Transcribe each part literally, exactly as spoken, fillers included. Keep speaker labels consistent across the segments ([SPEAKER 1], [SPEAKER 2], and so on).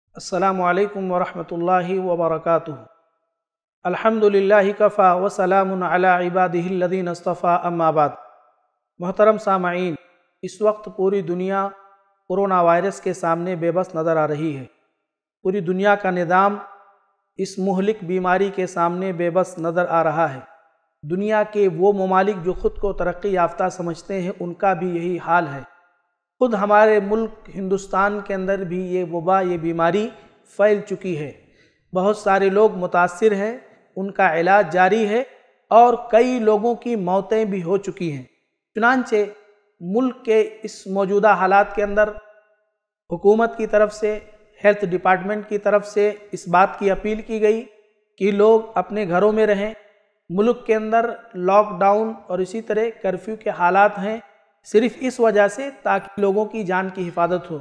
[SPEAKER 1] السلام علیکم ورحمۃ اللہ وبرکاتہ۔ الحمدللہ کفا وسلام علی عبادہ الذین اصطفیٰ، اما بعد۔ محترم سامعین، اس وقت پوری دنیا کورونا وائرس کے سامنے بے بس نظر آ رہی ہے۔ پوری دنیا کا نظام اس مہلک بیماری کے سامنے بے بس نظر آ رہا ہے۔ دنیا کے وہ ممالک جو خود کو ترقی یافتہ سمجھتے ہیں، ان کا بھی یہی حال ہے۔ خود ہمارے ملک ہندوستان کے اندر بھی یہ وبا، یہ بیماری پھیل چکی ہے۔ بہت سارے لوگ متاثر ہیں، ان کا علاج جاری ہے اور کئی لوگوں کی موتیں بھی ہو چکی ہیں۔ چنانچہ ملک کے اس موجودہ حالات کے اندر حکومت کی طرف سے، ہیلتھ ڈپارٹمنٹ کی طرف سے اس بات کی اپیل کی گئی کہ لوگ اپنے گھروں میں رہیں۔ ملک کے اندر لاک ڈاؤن اور اسی طرح کرفیو کے حالات ہیں، صرف اس وجہ سے تاکہ لوگوں کی جان کی حفاظت ہو۔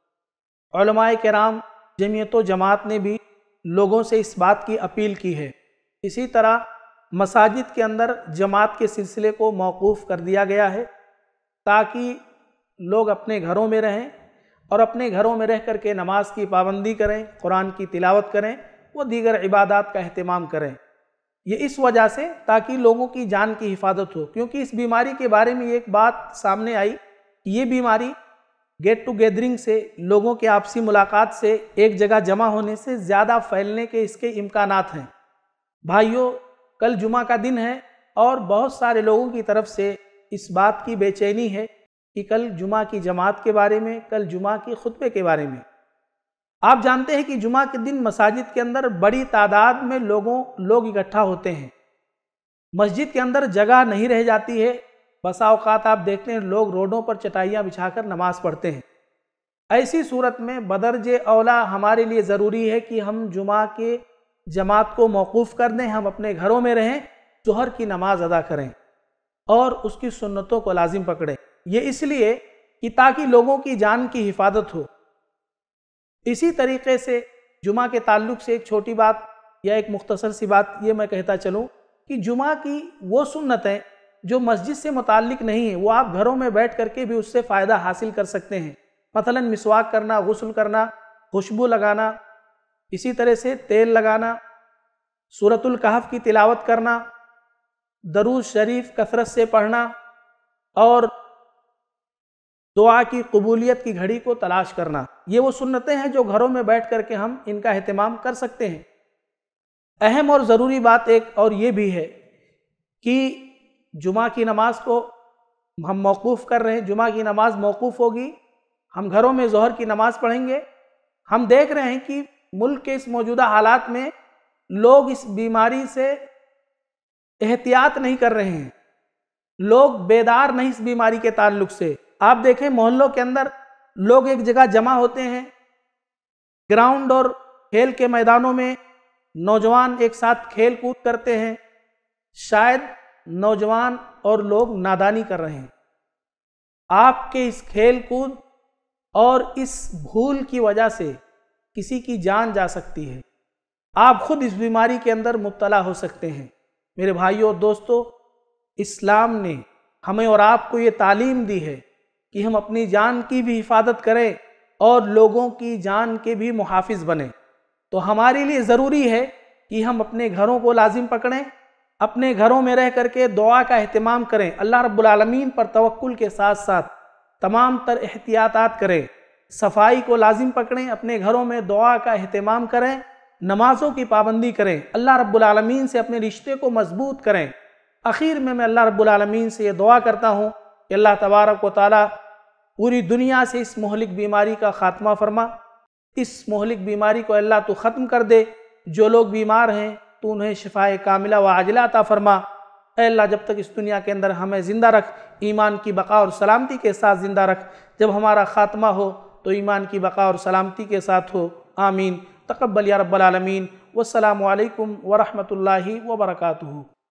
[SPEAKER 1] علماء کرام، جمعیت و جماعت نے بھی لوگوں سے اس بات کی اپیل کی ہے۔ اسی طرح مساجد کے اندر جماعت کے سلسلے کو موقوف کر دیا گیا ہے تاکہ لوگ اپنے گھروں میں رہیں اور اپنے گھروں میں رہ کر کے نماز کی پابندی کریں، قرآن کی تلاوت کریں، وہ دیگر عبادات کا اہتمام کریں۔ یہ اس وجہ سے تاکہ لوگوں کی جان کی حفاظت ہو، کیونکہ اس بیماری کے بارے میں ایک بات سامنے آئی کہ یہ بیماری گیٹ ٹو گیدرنگ سے، لوگوں کے آپسی ملاقات سے، ایک جگہ جمع ہونے سے زیادہ پھیلنے کے اس کے امکانات ہیں۔ بھائیوں، کل جمعہ کا دن ہے اور بہت سارے لوگوں کی طرف سے اس بات کی بے چینی ہے کہ کل جمعہ کی جماعت کے بارے میں، کل جمعہ کی خطبے کے بارے میں۔ آپ جانتے ہیں کہ جمعہ کے دن مساجد کے اندر بڑی تعداد میں لوگوں لوگ اکٹھا ہوتے ہیں۔ مسجد کے اندر جگہ نہیں رہ جاتی ہے، بسا اوقات آپ دیکھتے ہیں لوگ روڈوں پر چٹائیاں بچھا کر نماز پڑھتے ہیں۔ ایسی صورت میں بدرج اولا ہمارے لیے ضروری ہے کہ ہم جمعہ کے جماعت کو موقوف کر دیں، ہم اپنے گھروں میں رہیں، ظہر کی نماز ادا کریں اور اس کی سنتوں کو لازم پکڑیں۔ یہ اس لیے کہ تاکہ لوگوں کی جان کی حفاظت ہو۔ اسی طریقے سے جمعہ کے تعلق سے ایک چھوٹی بات یا ایک مختصر سی بات یہ میں کہتا چلوں کہ جمعہ کی وہ سنتیں جو مسجد سے متعلق نہیں ہیں، وہ آپ گھروں میں بیٹھ کر کے بھی اس سے فائدہ حاصل کر سکتے ہیں۔ مثلا مسواک کرنا، غسل کرنا، خوشبو لگانا، اسی طرح سے تیل لگانا، سورۃ الکہف کی تلاوت کرنا، درود شریف کثرت سے پڑھنا اور دعا کی قبولیت کی گھڑی کو تلاش کرنا۔ یہ وہ سنتیں ہیں جو گھروں میں بیٹھ کر کے ہم ان کا اہتمام کر سکتے ہیں۔ اہم اور ضروری بات ایک اور یہ بھی ہے کہ جمعہ کی نماز کو ہم موقوف کر رہے ہیں، جمعہ کی نماز موقوف ہوگی، ہم گھروں میں ظہر کی نماز پڑھیں گے۔ ہم دیکھ رہے ہیں کہ ملک کے اس موجودہ حالات میں لوگ اس بیماری سے احتیاط نہیں کر رہے ہیں، لوگ بیدار نہیں اس بیماری کے تعلق سے۔ آپ دیکھیں محلوں کے اندر لوگ ایک جگہ جمع ہوتے ہیں، گراؤنڈ اور کھیل کے میدانوں میں نوجوان ایک ساتھ کھیل کود کرتے ہیں۔ شاید نوجوان اور لوگ نادانی کر رہے ہیں۔ آپ کے اس کھیل کود اور اس بھول کی وجہ سے کسی کی جان جا سکتی ہے، آپ خود اس بیماری کے اندر مبتلا ہو سکتے ہیں۔ میرے بھائیوں اور دوستو، اسلام نے ہمیں اور آپ کو یہ تعلیم دی ہے کہ ہم اپنی جان کی بھی حفاظت کریں اور لوگوں کی جان کے بھی محافظ بنیں۔ تو ہمارے لیے ضروری ہے کہ ہم اپنے گھروں کو لازم پکڑیں، اپنے گھروں میں رہ کر کے دعا کا اہتمام کریں، اللہ رب العالمین پر توکل کے ساتھ ساتھ تمام تر احتیاطات کریں، صفائی کو لازم پکڑیں، اپنے گھروں میں دعا کا اہتمام کریں، نمازوں کی پابندی کریں، اللہ رب العالمین سے اپنے رشتے کو مضبوط کریں۔ آخر میں میں اللہ رب العالمین سے یہ دعا کرتا ہوں کہ اللہ تبارک و تعالی پوری دنیا سے اس مہلک بیماری کا خاتمہ فرما، اس مہلک بیماری کو اللہ تو ختم کر دے۔ جو لوگ بیمار ہیں تو انہیں شفائے کاملہ و عاجلہ عطا فرما۔ اے اللہ، جب تک اس دنیا کے اندر ہمیں زندہ رکھ، ایمان کی بقا اور سلامتی کے ساتھ زندہ رکھ، جب ہمارا خاتمہ ہو تو ایمان کی بقا اور سلامتی کے ساتھ ہو۔ آمین۔ تقبل یا رب العالمین۔ والسلام علیکم ورحمۃ اللہ وبرکاتہ۔